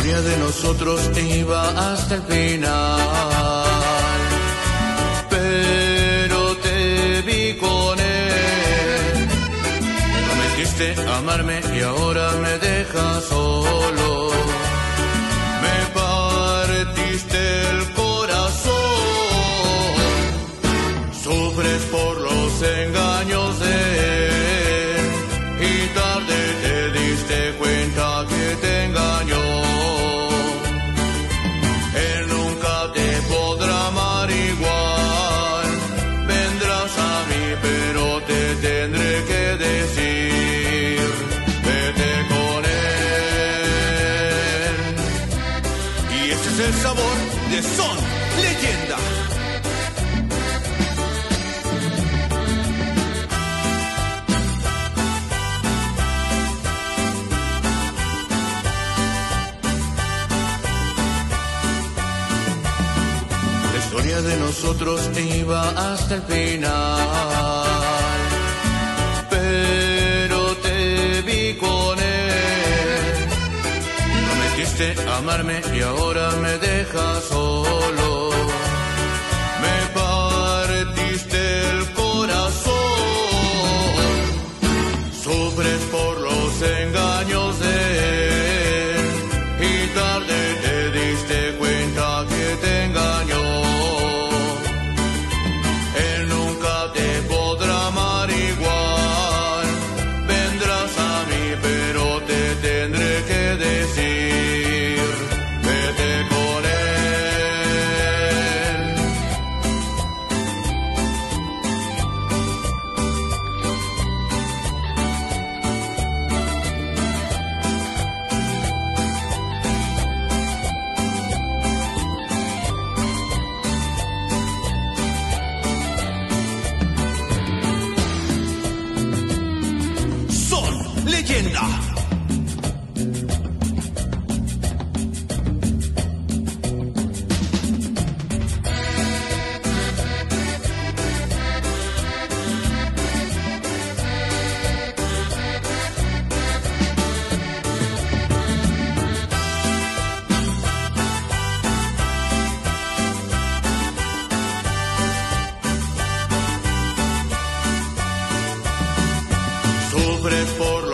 historia de nosotros iba hasta el final, pero te vi con él. Prometiste amarme y ahora me dejas solo. Me partiste el corazón. Sufres por los engaños de él y tarde te diste cuenta que te engañó. Él nunca te podrá amar igual. Vendrás a mí, pero te tendré que decir, vete con él. Y ese es el sabor de Son Leyenda. La historia de nosotros iba hasta el final, pero te vi con él. Prometiste amarme y ahora me dejas solo. Me partiste el corazón. Sufres por los engaños de él y tarde te diste cuenta que te engañó. Él nunca te podrá amar igual. Vendrás a mí, pero te tendré que decir, vete con él. Son Leyenda. Sufres por